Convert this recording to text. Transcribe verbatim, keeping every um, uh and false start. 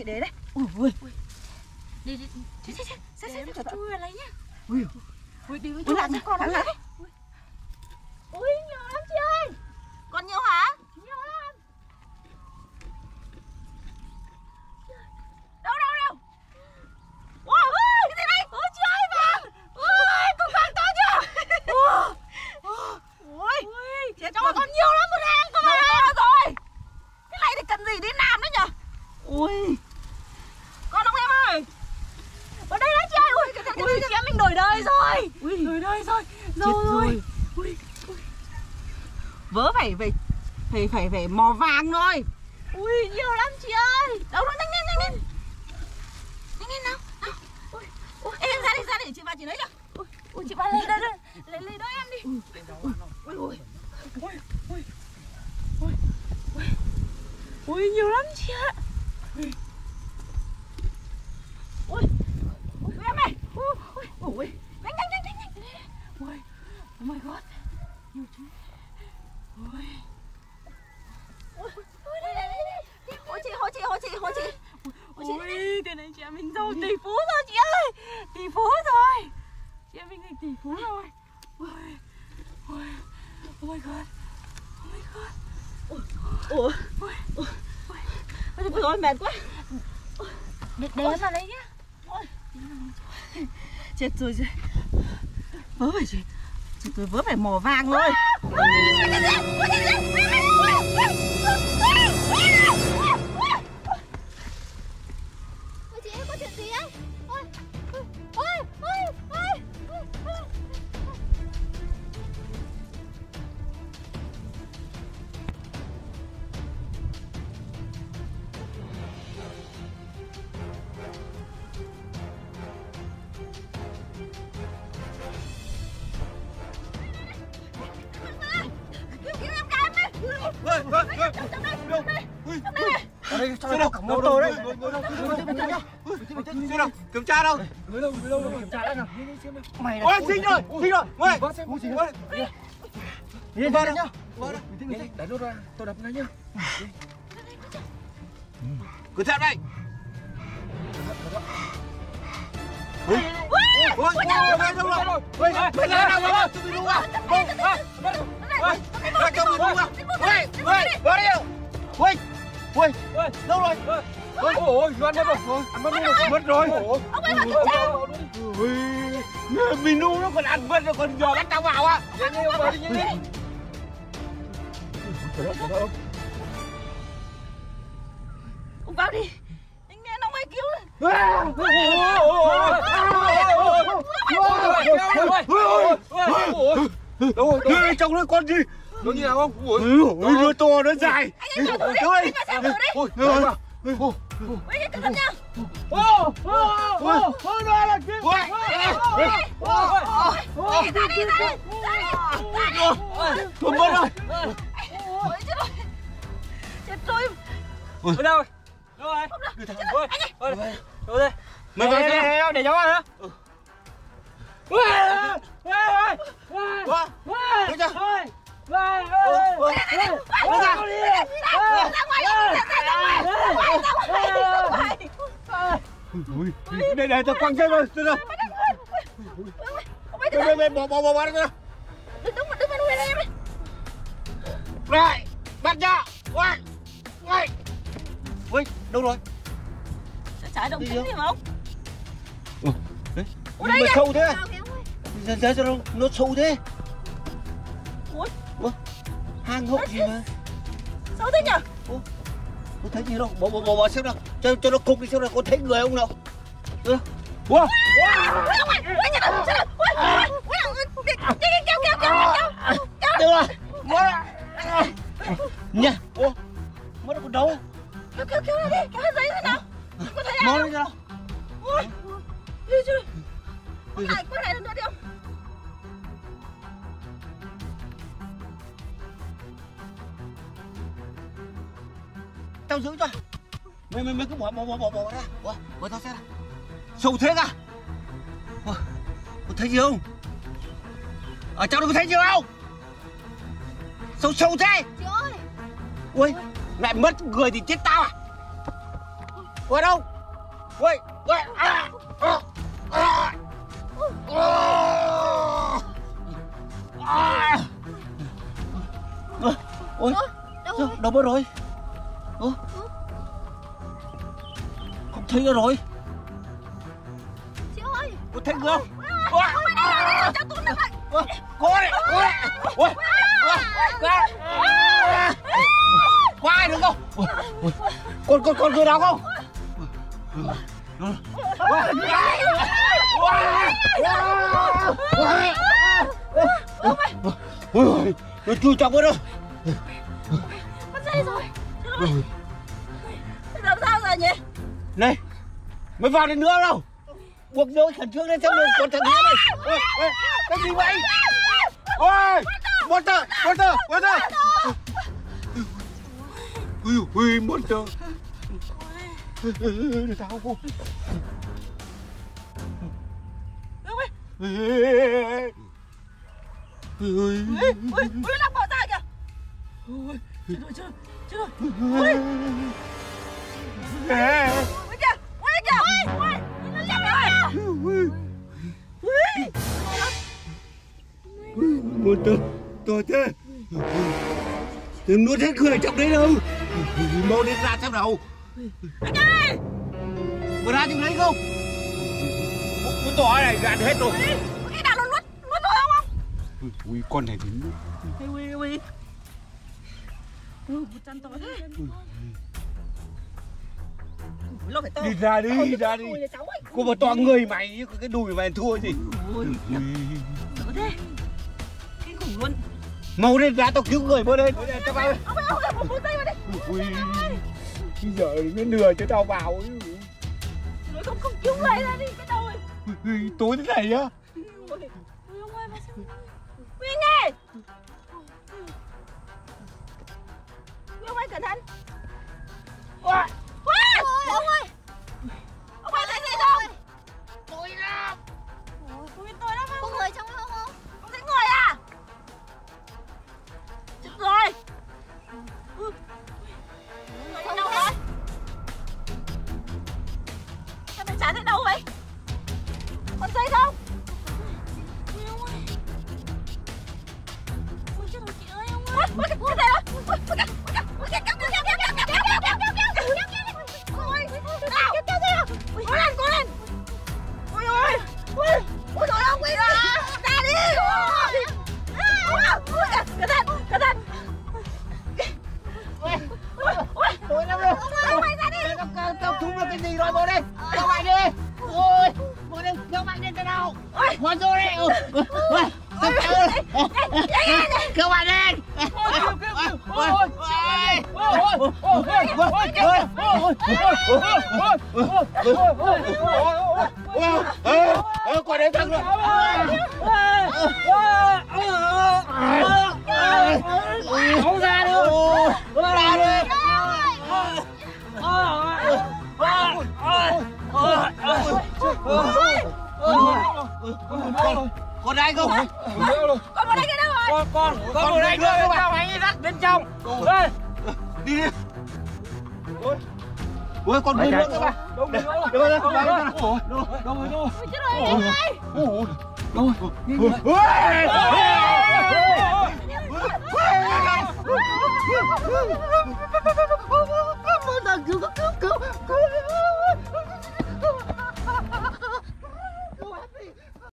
chị đấy đấy. Ui ui. Đi đi. Xe xe xe xe xe chui vào lấy nhá. Ui. Ui đi với chú làm con nó lại. Ui nhiều lắm chị ơi. Còn nhiều hả? Nhiều lắm. Đâu đâu đâu. Wow, cái gì đây? Ôi chị ơi vàng. Ôi con vàng to chưa? Ôi. Ôi. Chết rồi còn nhiều lắm một hàng cơ mà. Rồi. Cái này thì cần gì đi làm nữa nhở? Ui. Con ông em ơi. Ở đây đó chị ơi. Ui, cái, cái, cái, ui chị em mình đổi đời rồi. Ui. Đổi đời rồi. Rồi rồi. Ui. Ui. Vớ phải phải phải phải phải mò vàng thôi. Ui nhiều lắm chị ơi. Đâu đâu nhanh nhanh nhanh nhanh. Nhanh nhanh nào. Nào. Ui. Ui em ra đi ra để chị vào chị lấy cho. Ui, ui chị vào lấy đây đây. Lấy lấy đôi em đi. Ui. Ui ui. Ui ui. Ui. Ui. Ui nhiều lắm chị ạ. Ui. Ui. Ui em ơi. Ui ui. Ui. Nhanh nhanh nhanh nhanh nhanh. Ui. Oh my god. Nhiều chú. Ui. Ui. Ui đây đây đây. Ôi chị, hô chị, hô chị, hô chị. Ôi chị. Ui, thế này chị em mình giàu tỷ phú rồi chị ơi. Tỷ phú rồi. Chị em mình thành tỷ phú rồi. Ui. Ui. Oh my god. Oh my god. Ui. Ui. Ui. Ui. Ôi trời ơi mệt quá. Để để em vào lấy nhá. Ôi. Chết rồi chị. Vớ phải chị. Chị tôi vớ phải mò vàng thôi. Ôi chị ơi có chuyện gì ấy? Ôi. Ôi. Ôi. Ôi. Ở đây sao đâu cổng mô tô đấy. Xem nào, kiểm tra đâu? Người đâu, người đâu kiểm tra đã nào. Mày này. Ôi Sinh rồi, Sinh rồi. Ôi. Đi vào đây nhá. Để lút ra, tôi đập ngay nhá. Cứ theo đây. Ôi, ôi, ôi, đâu rồi? Ôi, mày ra đâu rồi? Tôi đi đâu à? Ôi, ôi, ôi, cho mình đâu à? Ôi, ôi, vào đi. Ôi, ôi, đâu rồi? Ôi, ôi, Doan mất rồi. Ăn mất rồi, mất rồi. Ông ấy vào sao? Ôi, mình nu nó còn ăn mất rồi, còn giờ bắt tao vào à? Nhanh đi, ông vào đi, nhanh đi. Ông vào đi. Anh nghe nó mới cứu. Đâu rồi? Trong đó con gì? Nó như nào không? Ôi, nó to, nó dài. Anh vào thử đi, anh vào xem thử đi. Ôi, ôi, ôi. Ôi, cẩn thận nha. Ô, ô, ô, ô, nó là kia. Ôi, ôi, ôi, ôi, ra đi, ra đi, ra đi. Tôi mất rồi. Ôi, chết rồi. Chết rồi. Ở đâu rồi? Đâu rồi? Ôi, ôi, đâu đây? Mày vào xem. Để cháu ăn hả? Ôi, ôi, ôi, ôi, ôi, ôi, ôi. Vai ơi! Vai ra đi! Ra ngoài đi! Ra ngoài! Đây này, tao quăng chân rồi, đây rồi. Đây đây, bỏ bỏ bỏ bỏ ra. Đứng đứng đứng vào nuôi em đi. Này, bắt ra. Ôi. Ôi. Ôi, đâu rồi? Trái đồng tính gì mà ông? Ủa, đấy. Mà sâu thế. Giờ giờ sao nó sâu thế? Ủa? Ủa? Hang hốc gì mà? Sao thế nhỉ? Ủa? Có thấy gì đâu? Bỏ bỏ bỏ, bỏ xem nào. Cho cho nó cục đi xem nào, có thấy người không nào? Ủa? Ủa? Ôi ông ơi, ôi chết rồi, chết rồi. Ôi, ôi ông đi kéo kéo kéo kéo kéo. Được rồi. Nha. Ủa? Mất còn đâu? Kéo kéo kéo đi, kéo giấy thế nào? Có thấy ai Mau không? đi nào. Ôi. Đi chứ. Quay lại, quay lại lần nữa đi ông. Tao giữ cho. Mày mày mày cứ bỏ bỏ bỏ bỏ bỏ ra. Ủa, bỏ tao xem nào. Sâu thế à? Ủa, có thấy gì không? Ở trong đó có thấy gì không? Sâu sâu thế. Chị ơi. Ui, lại mất người thì chết tao à? Quay đâu? Quay, quay. À, à, à. À. Ôi, Đâu sao, rồi? đâu mất rồi? Ơ, không thấy nữa rồi. Chị ơi. Có thấy không? Cho tôi nó vậy. Có đấy, có đấy. Ôi, có ai được không? Con con con người nào không? Ôi, nó chui trong rồi. Mất dây rồi. Làm sao giờ nhỉ? Này, mới vào đến nữa đâu? Buộc dối khẩn trương lên xem đường còn thằng Nghĩa này. Ôi, ôi, cái gì vậy? Ôi, monster, monster, monster. Ui, ui, monster. Tao không. Ui, Ui, ui, nó đang bỏ ra kìa. Ui, chết rồi, chết rồi, chết rồi. Ui, ui kìa, ui kìa, ui, ui, nó chạy rồi. Ui, monster, to thế. Đừng nuốt hết người trong đấy đâu. Mau đi ra xem nào. anh ơi. Vừa ra chừng đấy không? Con to này gạt hết rồi. Cái nào nó nuốt, nuốt tôi không không? Ui, ui, con này thì Ui, ui, ui. Ừ, một chân to thế. Nó phải to. đi ra đi, đi ra đi. Cô mà to người mày, cái đùi mày thua gì. Ui, sợ thế. Kinh khủng luôn. Mau lên ra tao cứu người mau lên. Cho vào. Ông ơi, ông ơi, một giây vào đi. Ui, bây giờ mới lừa cho tao vào. Nói không không cứu người ra đi cái đầu ấy. Ui, tối thế này á. Ui, ui, ông ơi, mà sao? Quyên ơi. Quyên ơi, cẩn thận. Ui, ui, ông ơi. Ông ơi, thấy gì không? Tôi lắm. Quyên tôi lắm Có không? người trong đó không? Không thấy người à? Chết rồi. Ừ. Người đi đâu rồi? Sao mày chán thế đâu vậy? Còn dây không? Ui ông ơi. Ui chết rồi chị ơi ông ơi. Ui cái dây đó. Ui cái cái cái cái cái cái cái cái cái cái cố lên cố lên. Ui ôi. Ui ui trời ơi Quy ra. Ra đi. Ui cẩn thận cẩn thận. Tôi lắm rồi. Ông mày ra đi. Tao tao thúng được cái gì rồi mau đi. Kéo mạnh đi. Ôi, mau đi, kéo mạnh lên thế nào. Hóa rồi đấy. Ôi, kéo mạnh lên. Ôi, ôi, ôi, qua đấy thằng rồi. Không ra được. Không ra được. Con con đây không? Con vào đây cái đâu rồi? Con con con vào đây đưa tao anh dắt bên trong. Đây. Đi đi. Ôi con đi nữa các bạn. Đâu đi nữa. Đâu rồi? Đâu rồi? Đâu rồi? Đâu Ui chết rồi anh ơi. Ôi. rồi? Ôi.